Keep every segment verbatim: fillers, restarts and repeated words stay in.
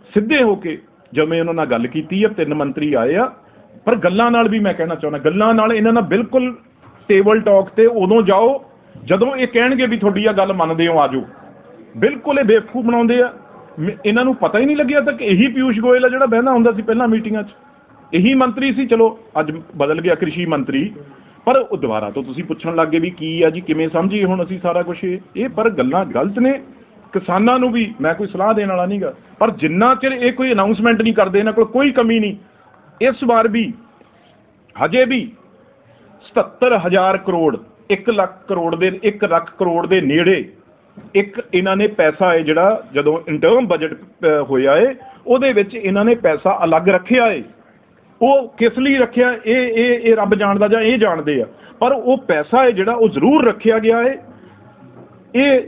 ਸਿੱਧੇ ਹੋ ਕੇ ਜਿਵੇਂ ਉਹਨਾਂ ਨਾਲ ਗੱਲ ਕੀਤੀ ਆ, ਤਿੰਨ ਮੰਤਰੀ ਆਏ ਆ, ਪਰ ਗੱਲਾਂ ਨਾਲ ਵੀ ਮੈਂ ਕਹਿਣਾ ਚਾਹੁੰਦਾ, ਗੱਲਾਂ ਨਾਲ ਇਹਨਾਂ ਨਾਲ ਬਿਲਕੁਲ ਟੇਬਲ ਟਾਕ ਤੇ ਉਦੋਂ ਜਾਓ ਜਦੋਂ ਇਹ ਕਹਿਣਗੇ ਵੀ ਤੁਹਾਡੀ ਆ ਗੱਲ ਮੰਨਦੇ ਹੋ, ਆਜੋ। ਬਿਲਕੁਲ ਇਹ ਬੇਵਕੂਫ ਬਣਾਉਂਦੇ ਆ। ਇਹਨਾਂ ਨੂੰ ਪਤਾ ਹੀ ਨਹੀਂ ਲੱਗਿਆ ਤੱਕ ਇਹੀ ਪਿਊਸ਼ ਗੋਇਲ ਆ ਜਿਹੜਾ ਬਹਿੰਦਾ ਹੁੰਦਾ ਸੀ ਪਹਿਲਾਂ ਮੀਟਿੰਗਾਂ 'ਚ, ਇਹੀ ਮੰਤਰੀ ਸੀ। ਚਲੋ ਅੱਜ ਬਦਲ ਗਿਆ ਕ੍ਰਿਸ਼ੀ ਮੰਤਰੀ, ਪਰ ਉਹ ਦੁਬਾਰਾ ਤੋਂ ਤੁਸੀਂ ਪੁੱਛਣ ਲੱਗ ਗਏ ਵੀ ਕੀ ਆ ਜੀ, ਕਿਵੇਂ ਸਮਝੀਏ ਹੁਣ ਅਸੀਂ ਸਾਰਾ ਕੁਛ। ਇਹ ਪਰ ਗੱਲਾਂ ਗਲਤ ਨੇ। ਕਿਸਾਨਾਂ ਨੂੰ ਵੀ ਮੈਂ ਕੋਈ ਸਲਾਹ ਦੇਣ ਵਾਲਾ ਨਹੀਂਗਾ, ਪਰ ਜਿੰਨਾ ਚਿਰ ਇਹ ਕੋਈ ਅਨਾਊਂਸਮੈਂਟ ਨਹੀਂ ਕਰਦੇ, ਇਹਨਾਂ ਕੋਲ ਕੋਈ ਕਮੀ ਨਹੀਂ। ਇਸ ਵਾਰ ਵੀ ਹਜੇ ਵੀ ਸਤੱਤਰ ਹਜ਼ਾਰ ਕਰੋੜ, ਇੱਕ ਲੱਖ ਕਰੋੜ ਦੇ ਇੱਕ ਲੱਖ ਕਰੋੜ ਦੇ ਨੇੜੇ ਇੱਕ ਇਹਨਾਂ ਨੇ ਪੈਸਾ ਹੈ ਜਿਹੜਾ ਜਦੋਂ ਇੰਟਰਮ ਬਜਟ ਹੋਇਆ ਹੈ ਉਹਦੇ ਵਿੱਚ ਇਹਨਾਂ ਨੇ ਪੈਸਾ ਅਲੱਗ ਰੱਖਿਆ ਹੈ। ਉਹ ਕਿਸ ਲਈ ਰੱਖਿਆ ਇਹ ਇਹ ਇਹ ਰੱਬ ਜਾਣਦਾ ਜਾਂ ਇਹ ਜਾਣਦੇ ਆ, ਪਰ ਉਹ ਪੈਸਾ ਹੈ ਜਿਹੜਾ ਉਹ ਜ਼ਰੂਰ ਰੱਖਿਆ ਗਿਆ ਹੈ। ਇਹ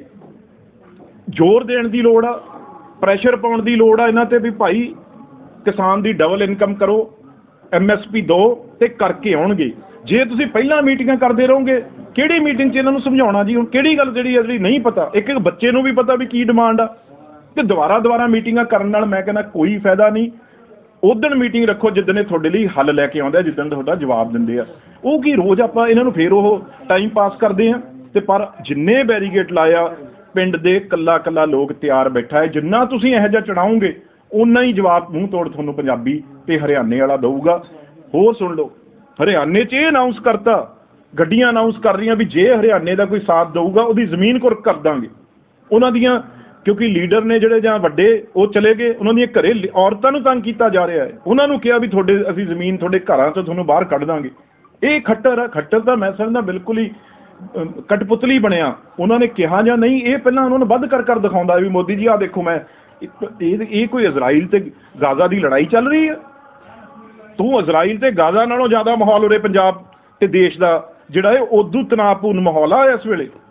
ਜ਼ੋਰ ਦੇਣ ਦੀ ਲੋੜ ਆ, ਪ੍ਰੈਸ਼ਰ ਪਾਉਣ ਦੀ ਲੋੜ ਆ ਇਹਨਾਂ ਤੇ ਵੀ ਭਾਈ ਕਿਸਾਨ ਦੀ ਡਬਲ ਇਨਕਮ ਕਰੋ, ਐਮ ਐਸ ਪੀ ਦਿਓ ਤੇ ਕਰਕੇ ਆਉਣਗੇ। ਜੇ ਤੁਸੀਂ ਪਹਿਲਾਂ ਮੀਟਿੰਗਾਂ ਕਰਦੇ ਰਹੋਗੇ, ਕਿਹੜੀ ਮੀਟਿੰਗ 'ਚ ਇਹਨਾਂ ਨੂੰ ਸਮਝਾਉਣਾ ਜੀ? ਹੁਣ ਕਿਹੜੀ ਗੱਲ ਜਿਹੜੀ ਜਿਹੜੀ ਨਹੀਂ ਪਤਾ, ਇੱਕ ਇੱਕ ਬੱਚੇ ਨੂੰ ਵੀ ਪਤਾ ਵੀ ਕੀ ਡਿਮਾਂਡ ਆ, ਤੇ ਦੁਬਾਰਾ ਦੁਬਾਰਾ ਮੀਟਿੰਗਾਂ ਕਰਨ ਨਾਲ ਮੈਂ ਕਹਿੰਦਾ ਕੋਈ ਫਾਇਦਾ ਨਹੀਂ। ਉਦਣ ਮੀਟਿੰਗ ਰੱਖੋ ਜਿੱਦਣ ਇਹ ਤੁਹਾਡੇ ਲਈ ਹੱਲ ਲੈ ਕੇ ਆਉਂਦਾ, ਜਿੱਦਣ ਤੁਹਾਡਾ ਜਵਾਬ ਦਿੰਦੇ ਆ। ਉਹ ਕੀ ਰੋਜ਼ ਆਪਾਂ ਇਹਨਾਂ ਨੂੰ ਫੇਰ ਉਹ ਟਾਈਮ ਪਾਸ ਕਰਦੇ ਆ। ਤੇ ਪਰ ਜਿੰਨੇ ਬੈਰੀਗੇਟ ਲਾਇਆ ਪਿੰਡ ਦੇ ਕੱਲਾ ਕੱਲਾ ਲੋਕ ਤਿਆਰ ਬੈਠਾ ਹੈ। ਜਿੰਨਾ ਤੁਸੀਂ ਇਹੋ ਜਿਹਾ ਚੜਾਓਗੇ ਓਨਾ ਹੀ ਜਵਾਬ ਮੂੰਹ ਤੋੜ ਤੁਹਾਨੂੰ ਪੰਜਾਬੀ ਤੇ ਹਰਿਆਣੇ ਵਾਲਾ ਦਊਗਾ। ਹੋਰ ਸੁਣ ਲਓ, ਹਰਿਆਣੇ 'ਚ ਇਹ ਅਨਾਊਂਸ ਕਰਤਾ, ਗੱਡੀਆਂ ਅਨਾਊਂਸ ਕਰ ਰਹੀਆਂ ਵੀ ਜੇ ਹਰਿਆਣੇ ਦਾ ਕੋਈ ਸਾਥ ਦਊਗਾ ਉਹਦੀ ਜ਼ਮੀਨ ਕੁਰਕ ਕਰ ਦਾਂਗੇ। ਉਹਨਾਂ ਦੀਆਂ ਕਿਉਂਕਿ ਲੀਡਰ ਨੇ ਜਿਹੜੇ ਜਾਂ ਵੱਡੇ ਉਹ ਚਲੇ ਗਏ, ਉਹਨਾਂ ਦੀਆਂ ਘਰੇ ਔਰਤਾਂ ਨੂੰ ਤੰਗ ਕੀਤਾ ਜਾ ਰਿਹਾ ਹੈ। ਉਹਨਾਂ ਨੂੰ ਕਿਹਾ ਵੀ ਤੁਹਾਡੇ ਅਸੀਂ ਜ਼ਮੀਨ ਤੁਹਾਡੇ ਘਰਾਂ ਤੋਂ ਤੁਹਾਨੂੰ ਬਾਹਰ ਕੱਢ ਦਾਂਗੇ। ਇਹ ਖੱਟਰ ਆ। ਖੱਟਰ ਤਾਂ ਮੈਂ ਸਮਝਦਾ ਬਿਲਕੁਲ ਹੀ ਕਟਪੁਤਲੀ ਬਣਿਆ। ਉਹਨਾਂ ਨੇ ਕਿਹਾ ਜਾਂ ਨਹੀਂ, ਇਹ ਪਹਿਲਾਂ ਉਹਨਾਂ ਨੂੰ ਵੱਧ ਕਰ ਕਰ ਦਿਖਾਉਂਦਾ ਵੀ ਮੋਦੀ ਜੀ ਆਹ ਦੇਖੋ ਮੈਂ ਇਹ ਇਹ ਕੋਈ ਇਜ਼ਰਾਈਲ ਤੇ ਗਾਜ਼ਾ ਦੀ ਲੜਾਈ ਚੱਲ ਰਹੀ ਹੈ। ਤੂੰ ਇਜ਼ਰਾਈਲ ਤੇ ਗਾਜ਼ਾ ਨਾਲੋਂ ਜ਼ਿਆਦਾ ਮਾਹੌਲ ਉਰੇ ਪੰਜਾਬ ਤੇ ਦੇਸ਼ ਦਾ ਜਿਹੜਾ ਹੈ ਉਦੋਂ ਤਣਾਅਪੂਰਨ ਮਾਹੌਲ ਆ ਇਸ ਵੇਲੇ।